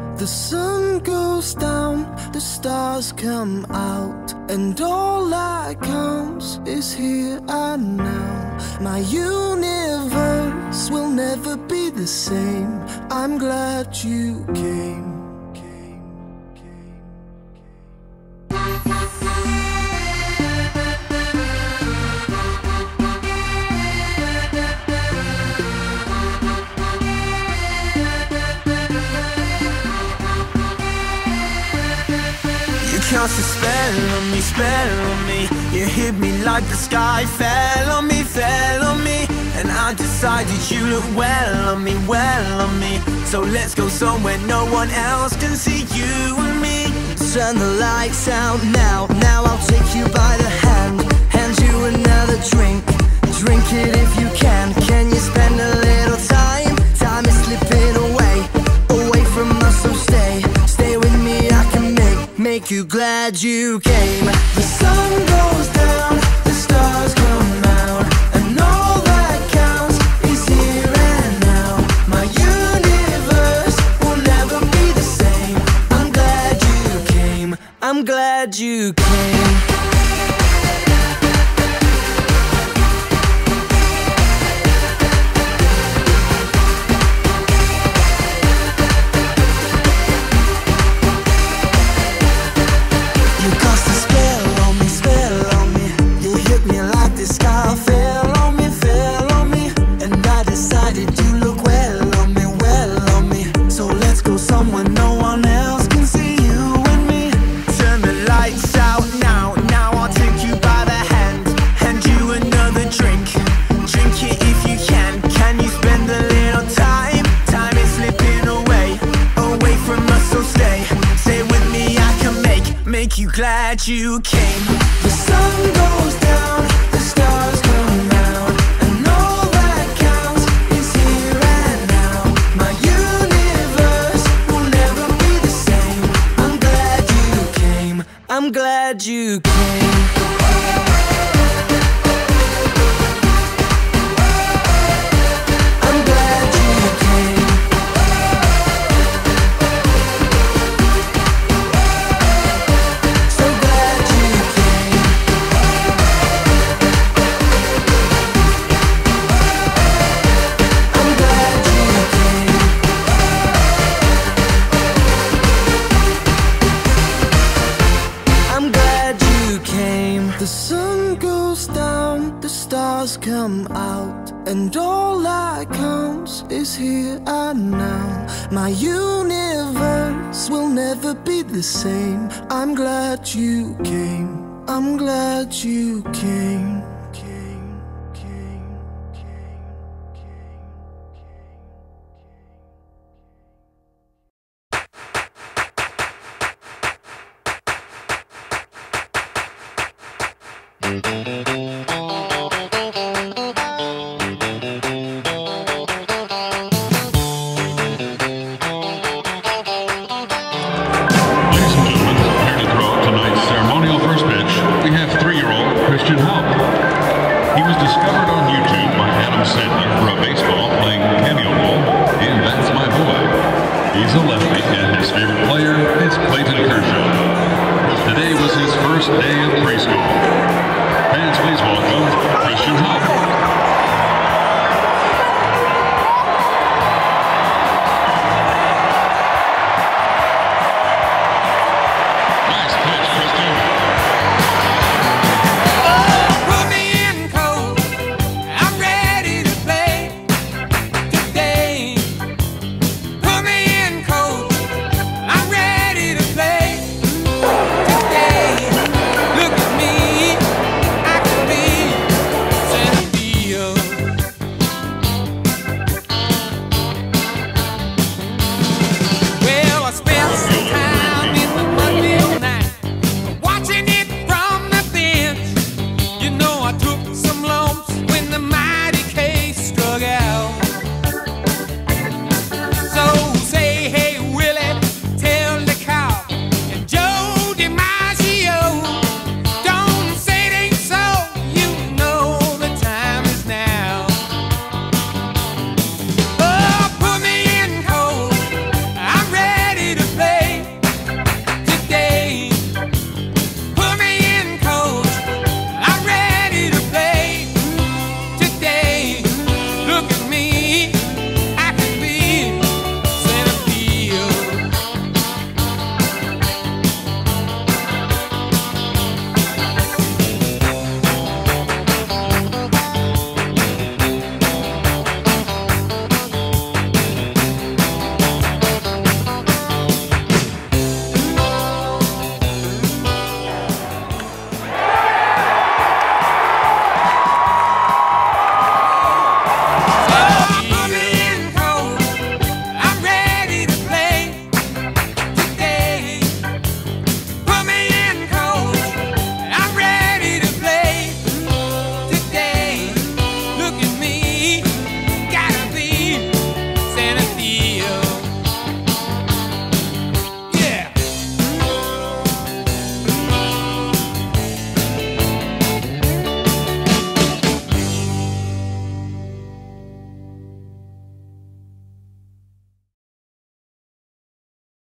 The sun goes down, the stars come out, and all that counts is here and now. My universe will never be the same. I'm glad you came. Cast a spell on me. You hit me like the sky fell on me, and I decided you look well on me. So let's go somewhere no one else can see you and me. Turn the lights out now, I'll take you by the hand, hand you another drink, drink it if you can. Can you spend a little time? Time is slipping away from us, so stay with me. I can make you glad you came. The sun goes down, the stars come out, and all that counts is here and now. My universe will never be the same. I'm glad you came. I'm glad you came. Glad you came. The sun goes down, the stars come out, and all that counts is here and now. My universe will never be the same. I'm glad you came. I'm glad you came. The sun goes down, the stars come out, and all that counts is here and now. My universe will never be the same. I'm glad you came. I'm glad you came. Christian Haupt. He was discovered on YouTube by Adam Sandler for a baseball playing cameo role in That's My Boy. He's a lefty and his favorite player is Clayton Kershaw. Today was his first day of preschool. Fans, please welcome Christian Haupt.